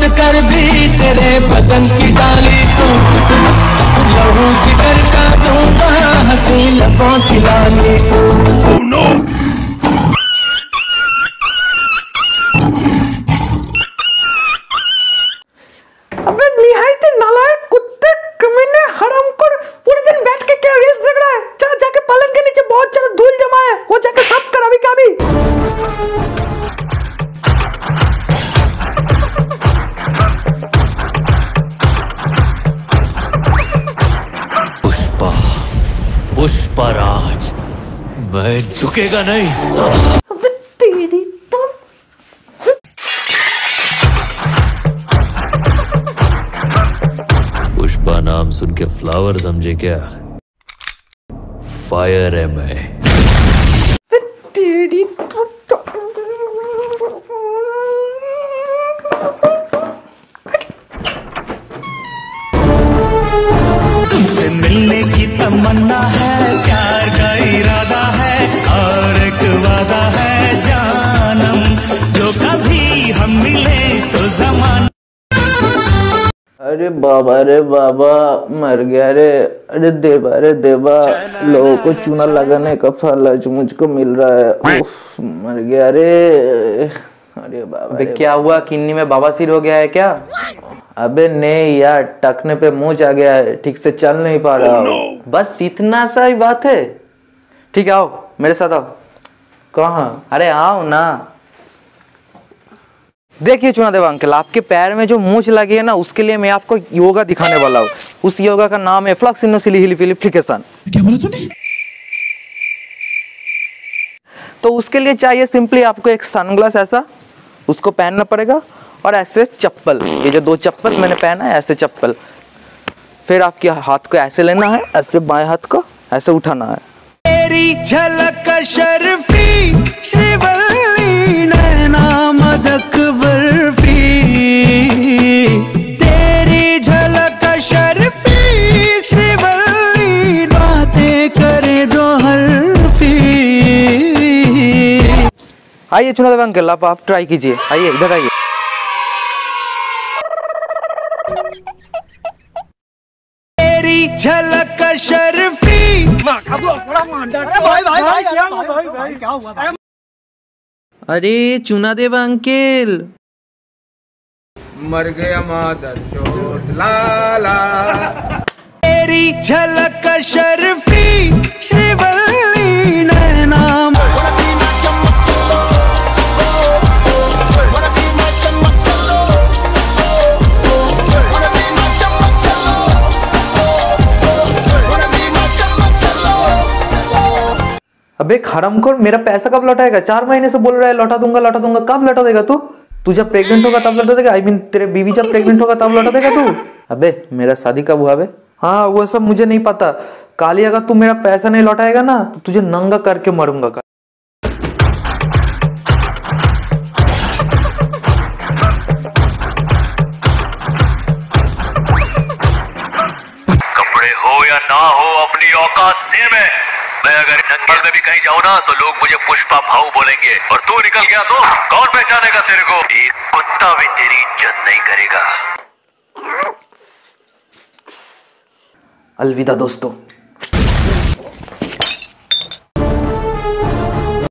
कर भी तेरे बदन की डाली टूट लहू जिगर का दूंगा हंसी लबों की लाली। Oh no! अबे निहायत नालायक कुत्ते कमीने हरामखोर, पूरे दिन बैठ के क्या रील्स देख रहा है? चल जाके पलंग के नीचे बहुत सारा धूल जमा है, वो जाके साफ कर अभी का भी। पुष्पा, पुष्पराज, मैं झुकेगा नहीं साला। अबे तेरी तो पुष्पा नाम सुन के फ्लावर समझे क्या? फायर है मैं। तेरी तो तुमसे मिलने की तमन्ना है, प्यार का इरादा है और एक वादा है जानम, जो कभी हम मिले तो जमाना। अरे बाबा मर गया रे। अरे देवा लोगों को चूना लगाने का फल आज मुझको मिल रहा है। उफ, मर गया रे। अरे बाबा अबे क्या हुआ, किन्नी में बवासीर हो गया है क्या? अबे नहीं यार, टखने पे मुंह आ गया है, ठीक से चल नहीं पा रहा हूँ। बस इतना सा ही बात है। ठीक है आओ मेरे साथ आओ। कहाँ? अरे आओ ना। देखिए चुनादेव अंकल, आपके पैर में जो मूंछ लगी है ना, उसके लिए मैं आपको योगा दिखाने वाला हूँ। उस योगा का नाम है फ्लक्सिनोसिलिफिकेशन। क्या बोला तूने? तो उसके लिए चाहिए सिंपली आपको एक सनग्लास, ऐसा उसको पहनना पड़ेगा, और ऐसे चप्पल, ये जो दो चप्पल मैंने पहना है ऐसे चप्पल। फिर आपके हाथ को ऐसे लेना है, ऐसे बाएं हाथ को ऐसे उठाना है। तेरी झलक शर्फी श्रीवल्ली नैना मदक बर्फी, तेरी झलक शर्फी श्रीवल्ली बातें करे दो हल्फी। आइए चुनादेव अंकल, आप ट्राई कीजिए, आइए इधर आइए। तेरी झलक शर्फी। अरे चुनादेव अंकल, मर गया मादर चोट लाला। तेरी झलक शर्फी श्रीवल्ली नैना। अबे हरामखोर, मेरा पैसा कब लौटाएगा? 4 महीने से बोल रहा है लौटा दूंगा लौटा दूंगा, कब लौटा देगा तू? तू जब प्रेग्नेंट होगा तब लौटा देगा? आई मीन तेरे बीवी जब प्रेग्नेंट होगा तब लौटा देगा तू? अबे मेरा शादी कब हुआ बे? हाँ वो सब मुझे नहीं पता। काली अगर तू मेरा पैसा नहीं लौटाएगा ना तो तुझे नंगा करके मारूंगा। कपड़े हो या ना हो, अपनी औकात सेम है। मैं अगर नंगल में भी कहीं जाऊँ ना तो लोग मुझे पुष्पा भाऊ बोलेंगे, और तू निकल गया तो कौन पहचानेगा तेरे को? एक कुत्ता भी तेरी इज्जत नहीं करेगा। अलविदा दोस्तों।